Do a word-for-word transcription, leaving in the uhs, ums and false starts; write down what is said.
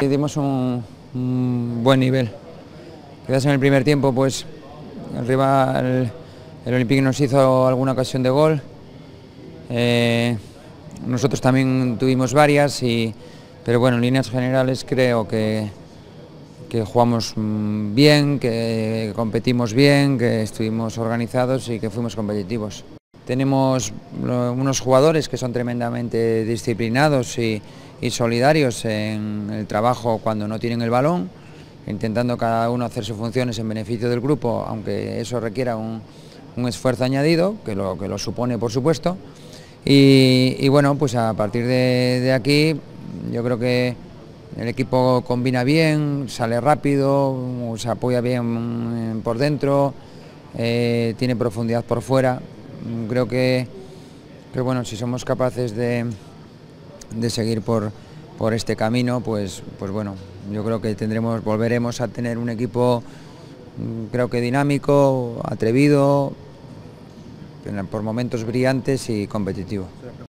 Dimos un, un buen nivel. Quizás en el primer tiempo, pues el rival, el Olympique nos hizo alguna ocasión de gol. Eh, nosotros también tuvimos varias, y, pero bueno, en líneas generales creo que, que jugamos bien, que competimos bien, que estuvimos organizados y que fuimos competitivos. Tenemos unos jugadores que son tremendamente disciplinados y, y solidarios en el trabajo cuando no tienen el balón, intentando cada uno hacer sus funciones en beneficio del grupo, aunque eso requiera un, un esfuerzo añadido, que lo, que lo supone por supuesto. Y, y bueno, pues a partir de, de aquí yo creo que el equipo combina bien, sale rápido, se apoya bien por dentro, eh, tiene profundidad por fuera. Creo que, que bueno, si somos capaces de, de seguir por, por este camino, pues, pues bueno, yo creo que tendremos, volveremos a tener un equipo, creo que dinámico, atrevido, por momentos brillantes y competitivo.